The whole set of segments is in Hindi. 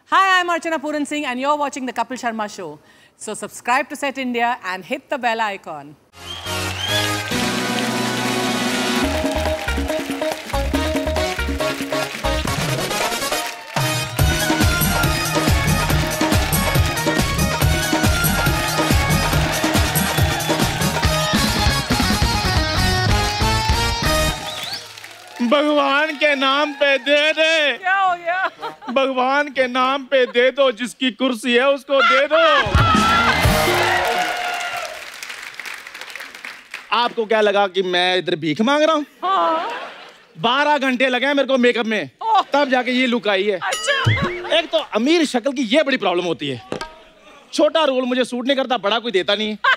Hi, I'm Archana Puran Singh and you're watching the Kapil Sharma Show. So subscribe to Set India and hit the bell icon. भगवान के नाम पे दे दे। क्या हो गया? भगवान के नाम पे दे दो, जिसकी कुर्सी है उसको दे दो। आपको क्या लगा कि मैं इधर भीख मांग रहा हूँ? हाँ। 12 घंटे लगे हैं मेरे को मेकअप में, तब जाके ये लुक आई है। अच्छा। एक तो अमीर शक्ल की ये बड़ी प्रॉब्लम होती है, छोटा रोल मुझे सूट नहीं करता, बड़ा कोई देता नहीं है।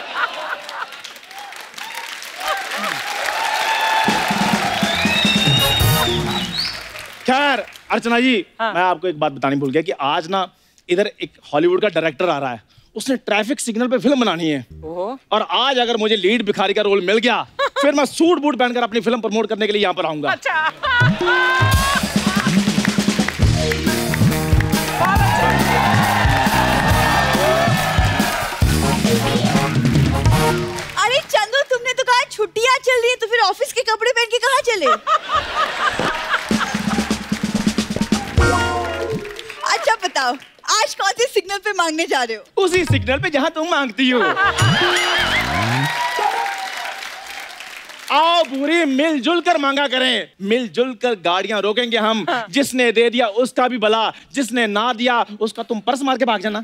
खैर अर्चना जी, हाँ। मैं आपको एक बात बतानी भूल गया कि आज ना इधर एक हॉलीवुड का डायरेक्टर आ रहा है, उसने ट्रैफिक सिग्नल पे फिल्म बनानी है। और आज अगर मुझे लीड भिखारी का रोल मिल गया, फिर मैं सूट बूट पहनकर अपनी फिल्म प्रमोट करने के लिए यहाँ पर आऊंगा। अच्छा। अरे चंदू, तुमने तो कहा छुट्टियां चल रही है, तो फिर ऑफिस के कपड़े पहन के कहाँ चले? अच्छा बताओ, आज कौन से सिग्नल पे मांगने जा रहे हो? उसी सिग्नल पे जहाँ तुम मांगती हो। आओ भूरी, मिलजुल कर मांगा करें, मिलजुल कर गाड़ियां रोकेंगे हम। जिसने दे दिया उसका भी भला, जिसने ना दिया उसका तुम पर्स मार के भाग जाना।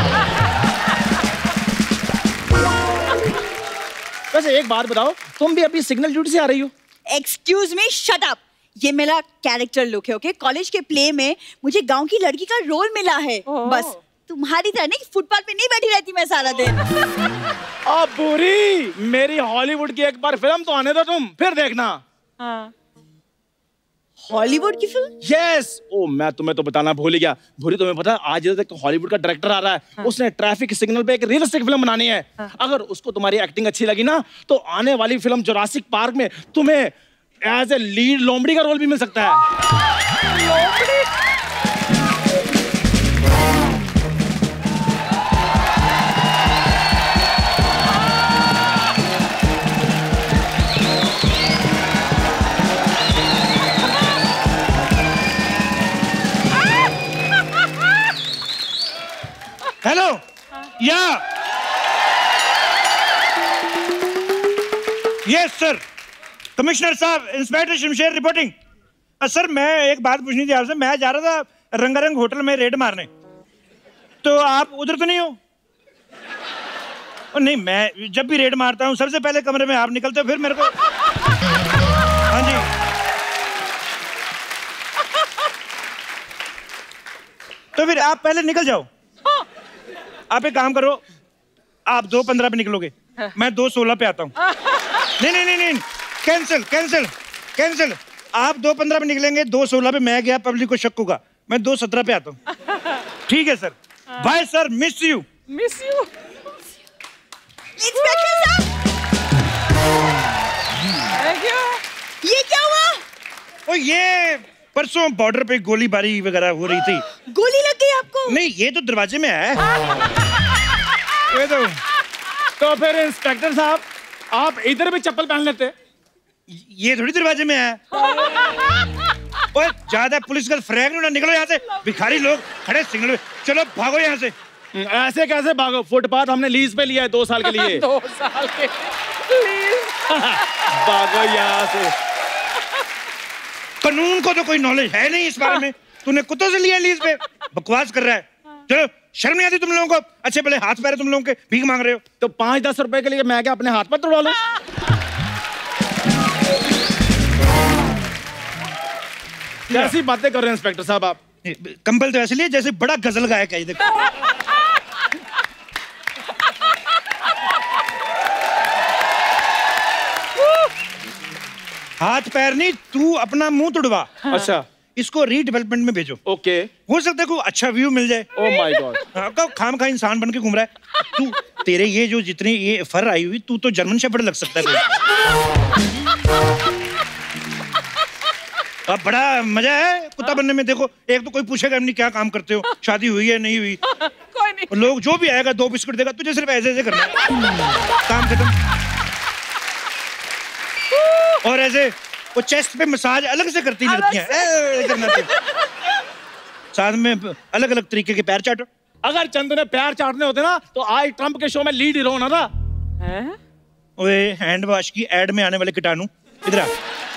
वैसे एक बात बताओ, तुम भी अभी सिग्नल ड्यूटी से आ रही हो? Excuse me, shut up. ये मेरा कैरेक्टर लुक है, ओके? कॉलेज के प्ले में मुझे गांव की लड़की का रोल मिला है। बस तुम्हारी तरह नहीं, फुटपाथ पे नहीं बैठी रहती मैं सारा दिन। अब बुरी, मेरी हॉलीवुड की एक बार फिल्म तो आने दो तुम, फिर देखना। हाँ। हॉलीवुड की फिल्म? यस। ओ, मैं तुम्हें तो बताना भूल गया। भूरी, तुम्हें पता है आज एक हॉलीवुड का डायरेक्टर आ रहा है। हाँ। उसने ट्रैफिक सिग्नल पे एक रियलिस्टिक फिल्म बनानी है। हाँ। अगर उसको तुम्हारी एक्टिंग अच्छी लगी ना, तो आने वाली फिल्म जुरासिक पार्क में तुम्हें एज ए लीड लोमड़ी का रोल भी मिल सकता है। लोमड़ी? हेलो, या यस सर, कमिश्नर साहब, इंस्पेक्टर शमशेर रिपोर्टिंग। सर मैं एक बात पूछनी थी आपसे। मैं जा रहा था रंगारंग होटल में रेड मारने, तो आप उधर तो नहीं हो? नहीं, मैं जब भी रेड मारता हूँ सबसे पहले कमरे में आप निकलते हो, फिर मेरे को। हाँ जी। तो फिर आप पहले निकल जाओ। आप एक काम करो, आप 2:15 पे निकलोगे, मैं 2:16 पे आता हूँ। नहीं नहीं नहीं नहीं, कैंसिल कैंसिल कैंसिल। आप 2:15 पे निकलेंगे, 2:16 पे मैं गया, पब्लिक को शक होगा। मैं 2:17 पे आता हूँ। ठीक है sir, bye sir, miss you. Miss you? Inspector साहब, ये क्या हुआ? ओ, ये परसों बॉर्डर पे गोलीबारी वगैरह हो रही थी। गोली लग गई आपको? नहीं, ये तो दरवाजे में है। ये तो फिर इंस्पेक्टर साहब, आप इधर भी चप्पल पहन लेते। ये थोड़ी दरवाजे में है। ओए, ज्यादा पुलिस का फ्रैग ना, निकलो यहाँ से। भिखारी लोग खड़े सिग्नल पे, चलो भागो यहाँ से। ऐसे कैसे भागो? फुटपाथ हमने लीज पे लिया है 2 साल के लिए। 2 साल के लीज? भागो यहाँ से। कानून को तो कोई नॉलेज है नहीं इस बारे में। तूने कुत्तों से लिया लीज पे, बकवास कर रहा है। चलो, शर्म नहीं आती तुम लोगों को? अच्छे भले हाथ पैर तुम लोगों के, भीख मांग रहे हो। तो 5-10 रुपए के लिए मैं क्या अपने हाथ पर तोड़ा लूं? कैसी बातें कर रहे हैं इंस्पेक्टर साहब आप? कंबल तो ऐसे लिए जैसे बड़ा गजल गायक है। देखो, हाथ पैर नहीं, तू अपना मुंह तुड़वा। अच्छा, इसको रीडेवलपमेंट में भेजो। ओके, हो सकता है कोई अच्छा व्यू मिल जाए। Oh my God. खाम खा इंसान बन के घूम रहा है तू। तेरे ये जो जितनी ये फर आई हुई, तू तो जर्मन शेफर्ड लग सकता है। अब बड़ा मजा है कुत्ता बनने में। देखो एक तो कोई पूछेगा नहीं क्या काम करते हो, शादी हुई है नहीं हुई, कोई नहीं। लोग जो भी आएगा 2 बिस्कुट देगा, तुझे सिर्फ ऐसे ऐसे करना है, काम खत्म। और ऐसे वो चेस्ट पे मसाज अलग से करती लड़कियां, करना साथ में अलग अलग तरीके के पैर चाटो। अगर चंदू ने पैर चाटने होते ना तो आज ट्रम्प के शो में लीड हीरो होना था। ओए हैंड वॉश की एड में आने वाले कीटाणु, इधर आ।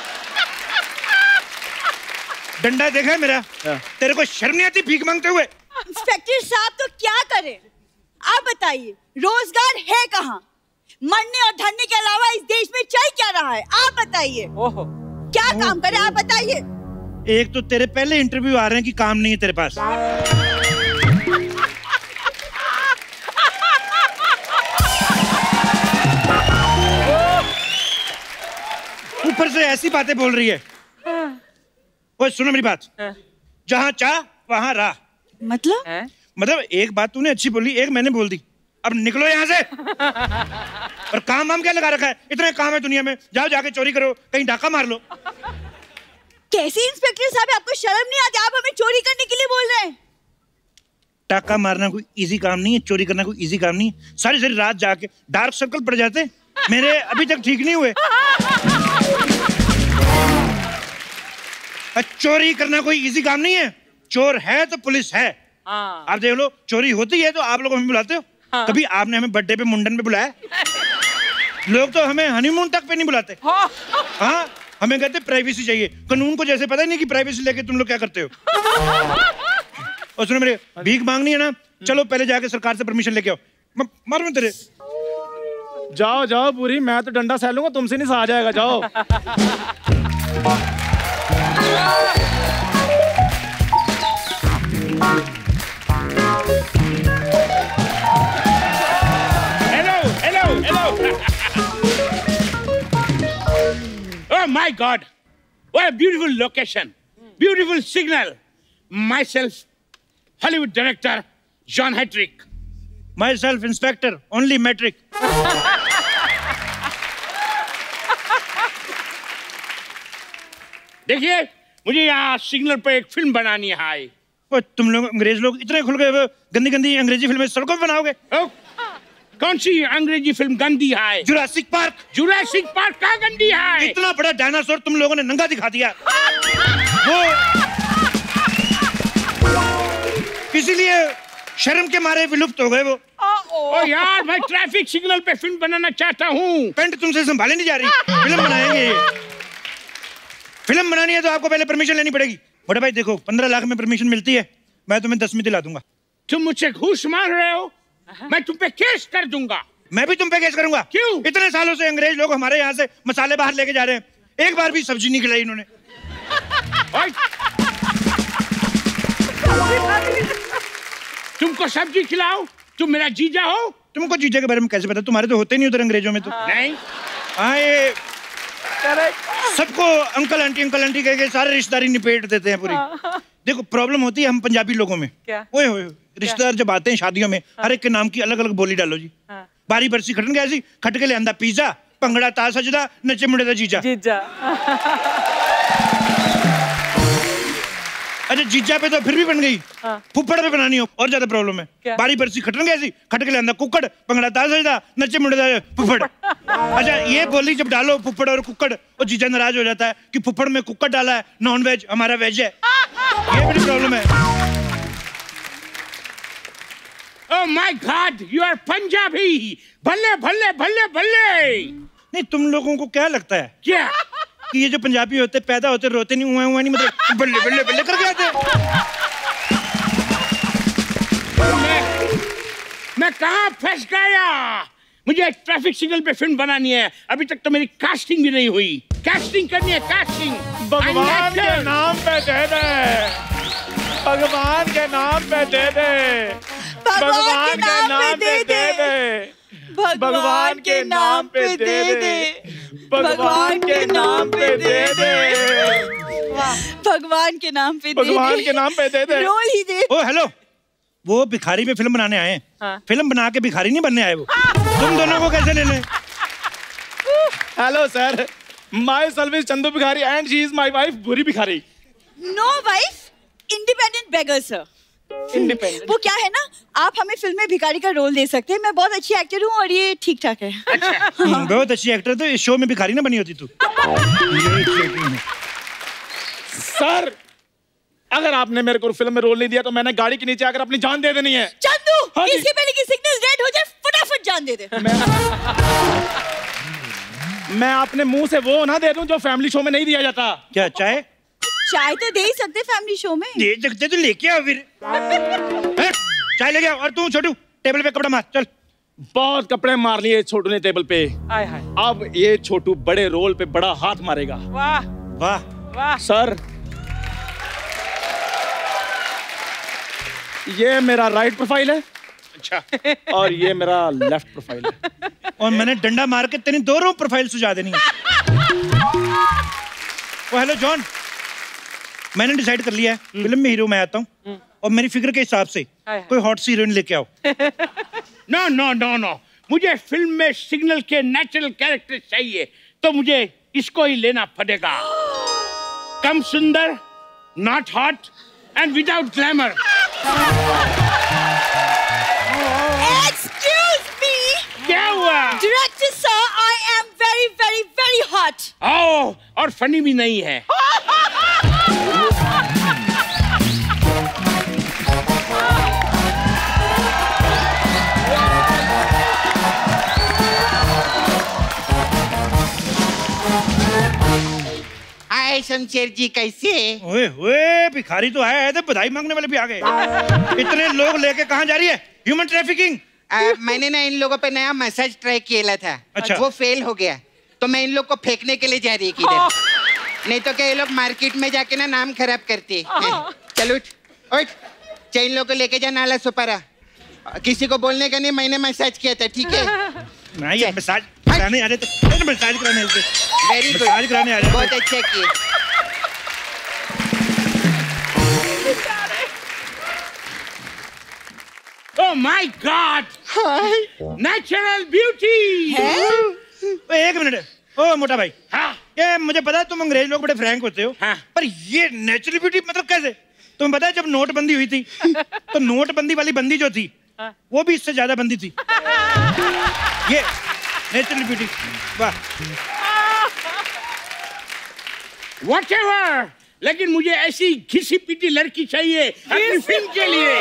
डंडा देखा है मेरा? तेरे को शर्म नहीं आती भीख मांगते हुए? इंस्पेक्टर साहब तो क्या करें? आप बताइए, रोजगार है कहाँ? मरने और धरने के अलावा इस देश में चल क्या रहा है? आप बताइए, क्या काम करें आप बताइए? एक तो तेरे पहले इंटरव्यू आ रहे हैं कि काम नहीं है तेरे पास। ऊपर से ऐसी बातें बोल रही है। ओए सुनो मेरी बात, जहाँ चाह वहाँ राह। मतलब एक बात तूने अच्छी बोली, एक मैंने बोल दी, अब निकलो यहाँ से। और काम वाम क्या लगा रखा है? इतने काम है दुनिया में, जाओ जाके चोरी करो, कहीं डाका मार लो। कैसे इंस्पेक्टर साहब, आपको शर्म नहीं आती? आप हमें चोरी करने के लिए बोल रहे हैं? डाका मारना कोई इजी काम नहीं है, चोरी करना कोई इजी काम नहीं है। सारी सारी रात जाके डार्क सर्कल पड़ जाते, मेरे अभी तक ठीक नहीं हुए। चोरी करना कोई इजी काम नहीं है। चोर है तो पुलिस है। आप देख लो, चोरी होती है तो आप लोग हमें बुलाते हो। कभी आपने हमें बर्थडे पे मुंडन पे बुलाया? लोग तो हमें हनीमून तक पे नहीं बुलाते। हाँ, हमें कहते प्राइवेसी चाहिए। कानून को जैसे पता ही नहीं कि प्राइवेसी लेके तुम लोग क्या करते हो। और सुनो मेरे, भीख मांगनी है ना, चलो पहले जाके सरकार से परमिशन लेके आओ। मारूं तेरे। जाओ जाओ पूरी, मैं तो डंडा सह लूंगा, तुमसे नहीं सहा जाएगा, जाओ। Hello. Oh my God! What a beautiful location, beautiful signal. Myself, Hollywood director John Hattrick. Myself, inspector, only metric. देखिए, मुझे यहाँ सिग्नल पे एक फिल्म बनानी है। तुम लोग अंग्रेज लोग इतने खुल गए, गंदी गंदी अंग्रेजी फिल्में सड़कों पे बनाओगे? कौन सी अंग्रेजी फिल्म गंदी है? Jurassic park. जुरासिक पार्क कहाँ गंदी है? इतना बड़ा डायनासोर तुम लोगों ने नंगा दिखा दिया। वो इसीलिए शर्म के मारे विलुप्त हो गए वो। ओ यार, मैं ट्रैफिक सिग्नल पे फिल्म बनाना चाहता हूँ। पेंट तुमसे संभाले नहीं जा रही। फिल्म बनाएंगे। फिल्म बनानी है तो आपको पहले परमिशन लेनी पड़ेगी। बड़े भाई देखो, 15 लाख में परमिशन मिलती है, मैं तुम्हें 10 में दिला दूंगा। तुम मुझसे घूस मांग रहे हो? मैं तुम पे केस कर दूंगा। मैं भी तुम पे केस करूंगा। क्यों? इतने सालों से अंग्रेज लोग हमारे यहाँ से मसाले बाहर लेके जा रहे हैं, एक बार भी सब्जी नहीं खिलाई इन्होंने। तुमको सब्जी खिलाओ? तुम मेरा जीजा हो? तुमको जीजा के बारे में कैसे पता? तुम्हारे तो होते नहीं उधर अंग्रेजों में तो। नहीं। हाँ, ये सबको अंकल आंटी कह के सारे रिश्तेदारी निपेट देते हैं पूरी। देखो प्रॉब्लम होती है हम पंजाबी लोगों में। क्या? ओए रिश्तेदार जब आते हैं शादियों में, हर एक के नाम की अलग अलग बोली डालो जी। बारी बरसी खटन गया खट के ले आंदा पिज्जा, भंगड़ा ता सजदा, नचे मुंडे दा जीजा। अच्छा जीजा पे तो फिर भी बन गई, फुफ्फड़ पे बनानी हो और ज्यादा प्रॉब्लम है। बारी बरसी खटन गया खट के ले आंदा कुक्कड़, भंगड़ा ता सजदा, नचे मुंडे दा फुफ्फड़। अच्छा ये बोली जब डालो फुफ्फड़ और कुक्कड़, और जीजा नाराज हो जाता है कि फुफ्फड़ में कुक्कड़ डाला है, नॉन वेज हमारा वेज है। ये बड़ी प्रॉब्लम है। Oh my God, you are Punjabi. भल्ले भल्ले भल्ले भल्ले। नहीं तुम लोगों को क्या लगता है क्या कि ये जो पंजाबी होते पैदा होते रोते नहीं, हुआ नहीं, मतलब बल्ले बल्ले बल्ले करके आते? मैं कहाँ फंस गया? मुझे ट्रैफिक सिग्नल पे फिल्म बनानी है, अभी तक तो मेरी कास्टिंग भी नहीं हुई। कास्टिंग करनी है, कास्टिंग। भगवान के नाम पे दे दे, भगवान के नाम पे दे दे, भगवान के नाम पे दे दे, भगवान के नाम पे दे दे, भगवान के नाम पे दे दे, भगवान के नाम पे दे दे, भगवान के नाम पे दे दे। रोल ही दे। ओ हेलो, वो भिखारी पे फिल्म बनाने आए हैं। फिल्म बना के भिखारी नहीं बनने आए वो। तुम दोनों को कैसे ले लें? Hello sir, myself is Chandu भिखारी and she is my wife Bhuri भिखारी। No wife, independent beggar sir. Independent वो क्या है ना, आप हमें फिल्म में भिखारी का रोल दे सकते हैं। मैं बहुत अच्छी एक्टर हूँ और ये ठीक ठाक है। बहुत अच्छी एक्टर, तो इस शो में भिखारी ना बनी होती तू। सर अगर आपने मेरे को फिल्म में रोल नहीं दिया तो मैंने गाड़ी के नीचे आकर अपनी जान दे देनी है। चंदू, हाँ इसके पहले की सिग्नल रेड हो जाए फटाफट जान दे दे। मैं अपने मुंह से वो ना दे दूं जो फैमिली शो में नहीं दिया जाता। क्या चाय? चाय तो दे ही सकते फैमिली शो में। दे सकते तो लेके आओ फिर। चाय लेके आओ। और तू छोटू टेबल पे कपड़ा मार चल। बहुत कपड़े मार लिए छोटू ने टेबल पे। अब ये छोटू बड़े रोल पे बड़ा हाथ मारेगा। वाह वाह वाह। सर ये मेरा राइट प्रोफाइल है। अच्छा। और ये मेरा लेफ्ट प्रोफाइल है। और मैंने डंडा मार के तेरी दोनों प्रोफाइल सुझा देनी है। ओ हेलो जॉन, मैंने डिसाइड कर लिया है फिल्म में हीरो मैं आता हूँ और मेरी फिगर के हिसाब से कोई हॉट सी हीरोइन लेके आओ। नो नो नो नो, मुझे फिल्म में सिग्नल के नेचुरल कैरेक्टर चाहिए, तो मुझे इसको ही लेना पड़ेगा। कम सुंदर, not hot and without glamour. Excuse me. क्या हुआ? Director sir, I am very very very hot. ओह, और फनी भी नहीं है। हाय शमशेर जी, कैसे? ओए ओए भिखारी तो आया है, तो बधाई मांगने वाले भी आ गए। इतने लोग लेके कहाँ जा रही है? Human trafficking. मैंने ना इन लोगों पे नया मसाज ट्राई किया था। अच्छा। वो फेल हो गया, तो मैं इन लोग को फेंकने के लिए जा रही है किधर। नहीं तो क्या ये लोग मार्केट में जाके ना नाम खराब करते हैं। चल उठ उठ, चल इन लोग को लेके जा नाला सुपारा। किसी को बोलने का नहीं, मैंने मसाज किया था, ठीक है? नहीं ये मसाज कराने आ रहे थे। मसाज कराने वेरी गुड, मसाज कराने आ रहे थे। बहुत अच्छा किए। Oh my God! Natural beauty! एक मिनट, ओ मोटा भाई। हाँ। ये मुझे पता है तुम अंग्रेज लोग बड़े फ्रैंक होते हो। हाँ। पर ये नेचुरल ब्यूटी मतलब कैसे? तुम्हें पता है जब नोटबंदी हुई थी तो नोटबंदी वाली बंदी जो थी वो भी इससे ज्यादा बंदी थी। ये नेचुरल ब्यूटी। वाह। Whatever! लेकिन मुझे ऐसी घिसी पीटी लड़की चाहिए अपनी फिल्म के लिए।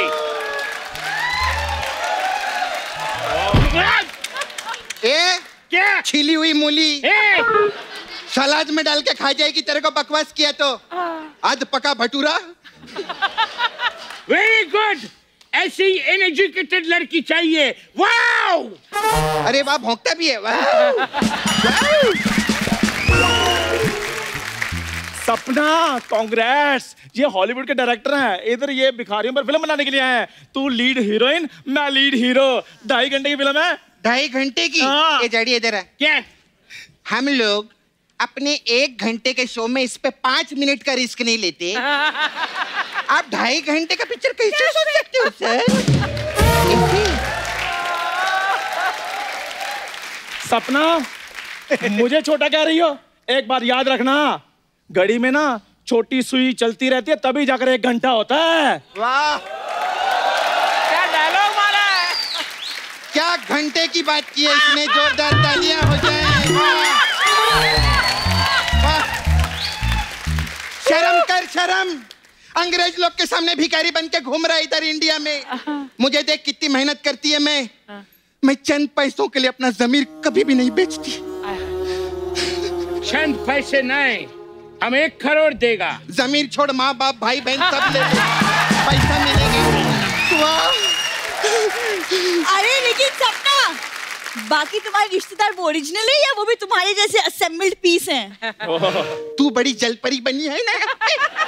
ए क्या? छिली हुई मूली सलाद में डाल के खा जाएगी, तेरे को बकवास किया तो। आध पका भटूरा। वेरी गुड, ऐसी अनएजुकेटेड लड़की चाहिए। वाओ! अरे वाह, भौंकता भी है। वाह। सपना, कांग्रेस, ये हॉलीवुड के डायरेक्टर हैं। इधर ये भिखारियों पर फिल्म बनाने के लिए आए हैं। तू लीड हीरोइन, मैं लीड हीरो। 2.5 घंटे की फिल्म है। 2.5 घंटे की? हाँ। ये जड़ी इधर है। क्या? हम लोग अपने 1 घंटे के शो में इस पे 5 मिनट का रिस्क नहीं लेते। आप 2.5 घंटे का पिक्चर कैसे सोच सकते हो सर? सपना, मुझे छोटा कह रही हो? एक बात याद रखना, घड़ी में ना छोटी सुई चलती रहती है, तभी जाकर 1 घंटा होता है। वाह, क्या डायलॉग मारा है। क्या घंटे की बात की है इसने। जोरदार तालियां हो जाएं। वाह। शर्म कर, शर्म। अंग्रेज लोग के सामने भिखारी बन के घूम रहा है इधर इंडिया में। मुझे देख कितनी मेहनत करती है। मैं चंद पैसों के लिए अपना जमीर कभी भी नहीं बेचती। चंद पैसे नहीं, हम 1 करोड़ देगा। जमीर छोड़, माँ बाप भाई बहन सब ले लो, पैसा मिलेगा। वाह। अरे लेकिन सपना, बाकी तुम्हारे रिश्तेदार वो ओरिजिनल है या वो भी तुम्हारे जैसे असेंबल्ड पीस हैं? तू बड़ी जलपरी बनी है ना।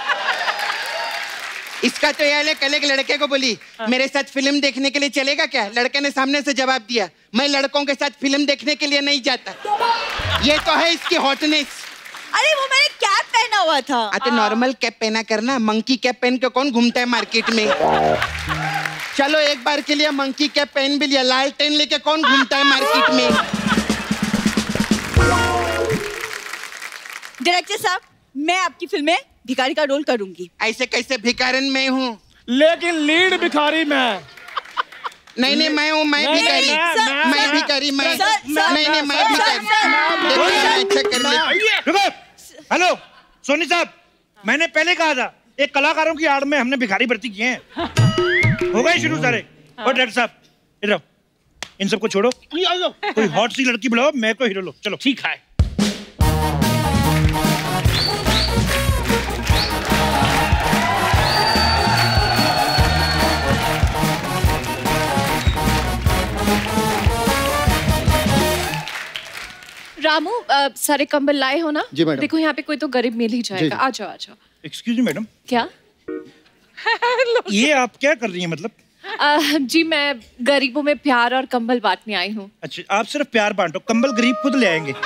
इसका तो यार कल एक लड़के को बोली मेरे साथ फिल्म देखने के लिए चलेगा क्या? लड़के ने सामने से जवाब दिया, मैं लड़कों के साथ फिल्म देखने के लिए नहीं जाता। ये तो है इसकी हॉटनेस। अरे वो मैंने कैप पहना हुआ था। तो नॉर्मल कैप पहना करना, मंकी कैप पहन के कौन घूमता है मार्केट में? चलो एक बार के लिए मंकी कैप पहन भी लिया, लालटेन लेके कौन घूमता है मार्केट में? डायरेक्टर साहब, मैं आपकी फिल्म में भिखारी का रोल करूंगी। ऐसे कैसे भिखारन मैं हूँ? लेकिन लीड भिखारी मैं। नहीं मैं हूँ, मैं भिखारी, मैं भिखारी, मैं नहीं मैं भिखारी। अच्छा कर ले। हेलो सोनी साहब, मैंने पहले कहा था एक कलाकारों की आड़ में हमने भिखारी भर्ती किए हैं। हो गए शुरू सारे। और डायरेक्टर साहब इधर आओ, इन सबको छोड़ो, कोई हॉट सी लड़की बुलाओ, मैं को हीरो लो। चलो ठीक है। रामू, सारे कंबल लाए हो ना? जी मैडम। देखो यहाँ पे कोई तो गरीब मिल ही जाएगा। आ जाओ आ जाओ। Excuse me madam. क्या? ये आप क्या कर रही हैं मतलब? जी मैं गरीबों में प्यार और कंबल बांटने आई हूँ। अच्छा, आप सिर्फ प्यार बांटो, कंबल गरीब खुद ले आएंगे।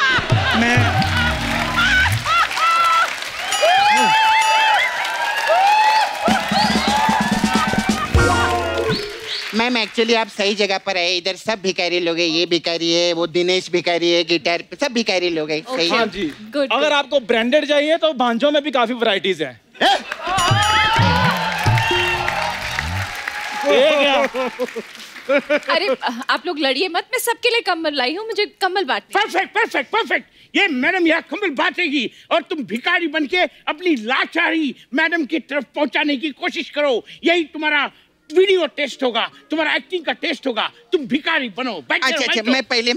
मैम एक्चुअली आप सही जगह पर आए। इधर सब भिखारी लोग हैं, ये भिखारी है, वो दिनेश भिखारी है, गिटार सब भिखारी लोग हैं। सही हाँ जी। अगर आपको ब्रांडेड चाहिए तो भांजों में भी काफी वैरायटीज हैं। अरे आप लोग लड़िए मत, मैं सबके लिए कंबल लाई हूँ, मुझे कंबल बांटने। Perfect perfect perfect. ये मैडम यहाँ कंबल बांटेगी और तुम भिखारी बनके अपनी लाचारी मैडम की तरफ पहुंचाने की कोशिश करो। यही तुम्हारा वीडियो टेस्ट होगा, तुम्हारा एक्टिंग का टेस्ट होगा। तुम भिखारी बनो। अच्छा, मैं पहले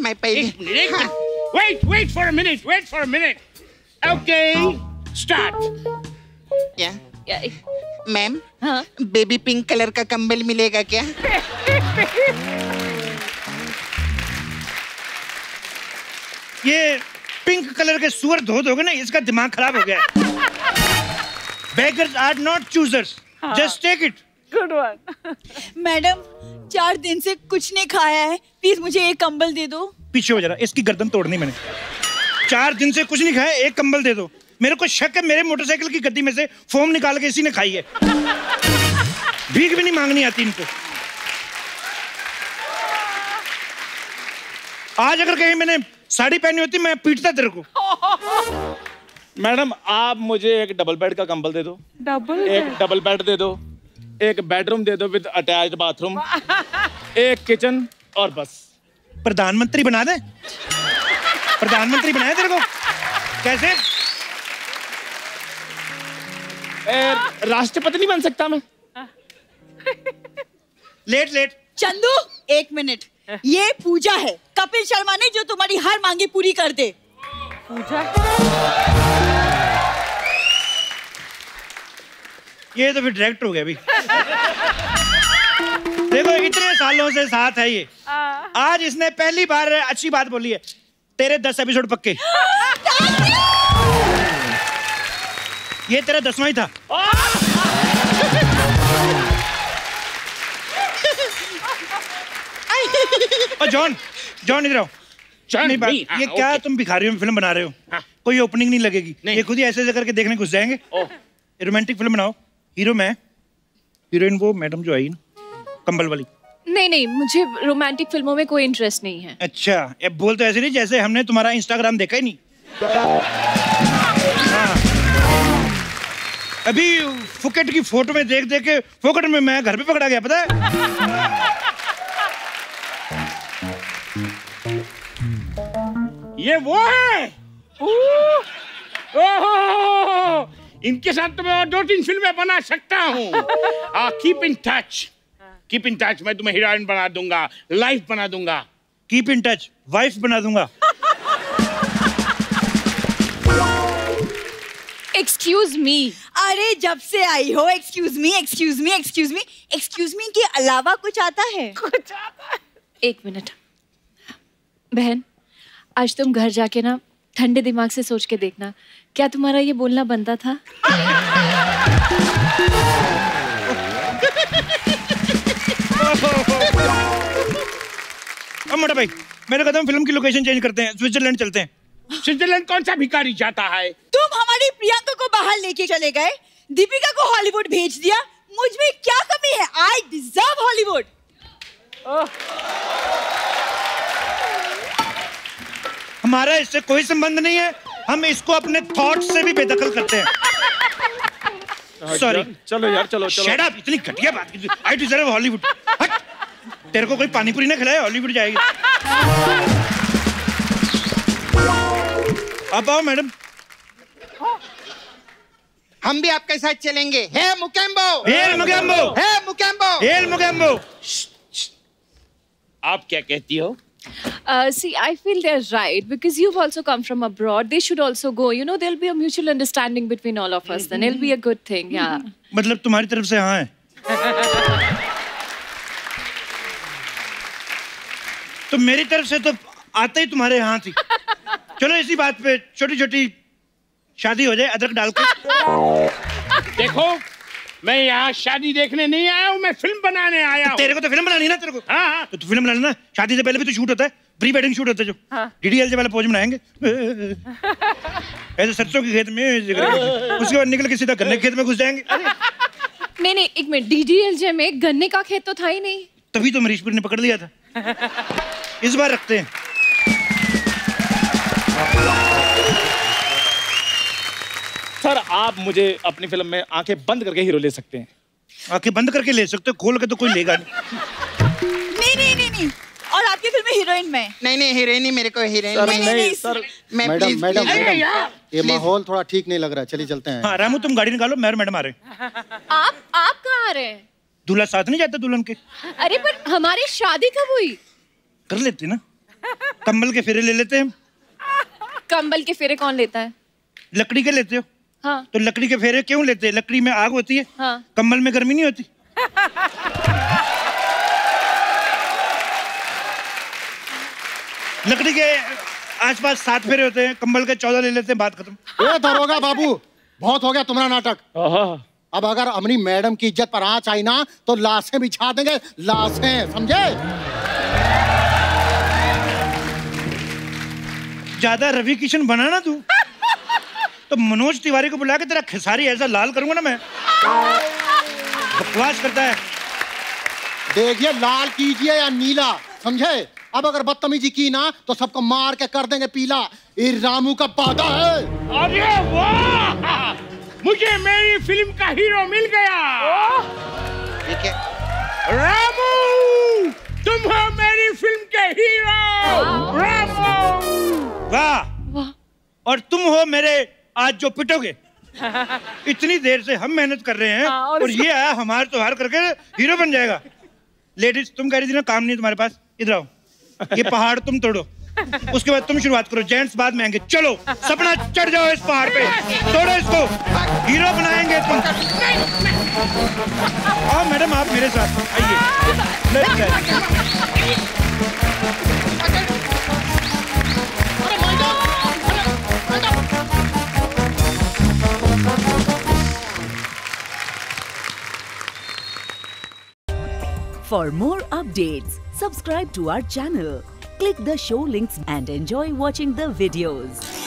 wait for a minute. Okay start. क्या मैम? हाँ? बेबी पिंक कलर का कंबल मिलेगा क्या? ये पिंक कलर के सुअर धो दोगे ना, इसका दिमाग खराब हो गया है। Beggars are not choosers. Just take it. Good one. Madam 4 दिन से कुछ नहीं खाया है, प्लीज मुझे एक कंबल दे दो। पीछे हो जरा, इसकी गर्दन तोड़नी मैंने। 4 दिन से कुछ नहीं खाया, एक कंबल दे दो। मेरे को शक है मेरे मोटरसाइकिल की गद्दी में से फोम निकाल के इसी ने खाई है। भीख भी नहीं मांगनी आती इनको। आज अगर कहीं मैंने साड़ी पहनी होती मैं पीटता तेरे को। मैडम आप मुझे एक डबल बेड का कंबल दे दो। एक डबल बेड दे दो, एक बेडरूम दे दो विद अटैच्ड बाथरूम, एक किचन और बस। प्रधानमंत्री बना दे। प्रधानमंत्री बनाया तेरे को कैसे? राष्ट्रपति नहीं बन सकता मैं? लेट। चंदू 1 मिनट, ये पूजा है कपिल शर्मा ने जो तुम्हारी हर मांगे पूरी कर दे। पूजा? ये तो फिर डायरेक्टर हो गया अभी। देखो इतने सालों से साथ है ये, आज इसने पहली बार अच्छी बात बोली है। तेरे 10 एपिसोड पक्के। ये तेरा 10वां ही था। जॉन इधर आओ। ये क्या तुम भिखारियों में फिल्म बना रहे हो? कोई ओपनिंग नहीं लगेगी, ये खुद ही ऐसे ऐसे करके देखने घुस जाएंगे। रोमांटिक फिल्म बनाओ, हीरो मैं, हीरोइन वो मैडम जो आई ना कंबल वाली। नहीं, मुझे रोमांटिक फिल्मों में कोई इंटरेस्ट नहीं है। अच्छा, ये बोल तो ऐसे नहीं जैसे हमने तुम्हारा इंस्टाग्राम देखा ही नहीं। हाँ। अभी फुकेट की फोटो में देख के फोकट में मैं घर पे पकड़ा गया, पता है? ये वो है। ओह, इनके साथ तो मैं और 2-3 फिल्में बना सकता हूँ। Keep in touch. मैं तुम्हें हीरोइन बना दूंगा, लाइफ बना दूंगा। कीप इन टच, वाइफ बना दूंगा। Excuse me. अरे जब से आई हो एक्सक्यूज मी के अलावा कुछ आता है? 1 मिनट बहन, आज तुम घर जाके ना ठंडे दिमाग से सोच के देखना, क्या तुम्हारा ये बोलना बनता था? अब मोटा भाई, मेरे कहता हूँ फिल्म की लोकेशन चेंज करते हैं, स्विट्जरलैंड चलते हैं। स्विट्जरलैंड कौन सा भिखारी जाता है? तुम हमारी प्रियंका को बाहर लेके चले गए, दीपिका को हॉलीवुड भेज दिया। मुझ में क्या कमी है? I deserve Hollywood. हमारा इससे कोई संबंध नहीं है। हम इसको अपने थॉट्स से भी बेदखल करते हैं। सॉरी। चलो यार, चलो चलो। शट अप, इतनी घटिया बात की। I deserve Hollywood. तेरे को कोई पानीपुरी ना खिलाए, हॉलीवुड जाएगी। आप आओ मैडम। हम भी आपके साथ चलेंगे। Hey Mukembo, hail Mukembo, hey Mukembo, hail Mukembo. आप क्या कहती हो? See, I feel they're right because you've also come from abroad. They should also go. You know, there'll be a mutual understanding between all of us. Then it'll be a good thing. Yeah. मतलब तुम्हारी तरफ से हाँ है। तो मेरी तरफ से तो आते ही तुम्हारे यहाँ थी। चलो इसी बात पे छोटी-छोटी शादी हो जाए, अदरक डाल के। देखो, मैं यहाँ शादी देखने नहीं आया हूँ, मैं फिल्म बनाने आया हूँ। तेरे को तो फिल्म बनानी है ना तेरे को। हाँ। तो फिल्म बना लेना। शादी से पहले भी तो शूट होता है, प्री वेडिंग शूट होता है जो। डीडीएल से पहले पोज बनाएंगे। ऐसे सरसों के खेत में, उसके बाद निकल के सीधा गन्ने के खेत में घुस जाएंगे। नहीं, एक मिनट। डीडीएलजे में गन्ने का खेत तो था ही नहीं। तभी तो मरीशपुर ने पकड़ लिया था। इस बार रखते हैं। सर, आप मुझे अपनी फिल्म में आंखें बंद करके हीरो ले सकते हैं। आंखें बंद करके ले सकते हो, खोल के तो कोई लेगा नहीं। नहीं। और आपकी फिल्म में हीरोइन में? नहीं, हीरोइन ही मेरे को हीरोइन। नहीं सर। मैडम, ये माहौल थोड़ा ठीक नहीं लग रहा है, चलिए चलते हैं। हाँ रामू, तुम गाड़ी निकालो, मैडम आ रहे हैं। आप कहाँ आ रहे हैं? दूल्हा साथ नहीं जाता दुल्हन के? अरे पर हमारी शादी कब हुई? कर लेते ना, कंबल के फेरे ले लेते हैं। कंबल के फेरे कौन लेता है? लकड़ी के लेते हो? हाँ। तो लकड़ी के फेरे क्यों लेते हैं? लकड़ी में आग होती है। हाँ। कंबल में गर्मी नहीं होती। लकड़ी के आसपास 7 फेरे होते हैं, कंबल के 14 ले लेते हैं, बात खत्म। ए दरोगा बाबू, बहुत हो गया तुम्हारा नाटक। अब अगर अपनी मैडम की इज्जत पर आंच आई ना तो लाशें बिछा देंगे, लाशें, समझे? ज्यादा रवि किशन बना ना तू, तो मनोज तिवारी को बुला के तेरा खेसारी ऐसा लाल करूंगा ना मैं। बकवास करता है। देखिए, लाल कीजिए या नीला, समझे? अब अगर बदतमीजी की ना तो सबको मार के कर देंगे पीला। ये रामू का वादा है। अरे वाह, मुझे मेरी फिल्म का हीरो मिल गया। ठीक है रामू, तुम हो मेरी फिल्म के हीरो। रामू, वाह। और तुम हो मेरे आज जो पिटोगे। इतनी देर से हम मेहनत कर रहे हैं और ये आया हमारे त्योहार करके हीरो बन जाएगा। लेडीज, तुम कह रही थी ना काम नहीं तुम्हारे पास, इधर आओ। ये पहाड़ तुम तोड़ो, उसके बाद तुम शुरुआत करो, जेंट्स बाद में आएंगे। चलो सपना, चढ़ जाओ इस पहाड़ पे, तोड़ो इसको, हीरो बनाएंगे तुम। आओ मैडम, आप मेरे साथ आइए। For more updates, subscribe to our channel, click the show links and enjoy watching the videos.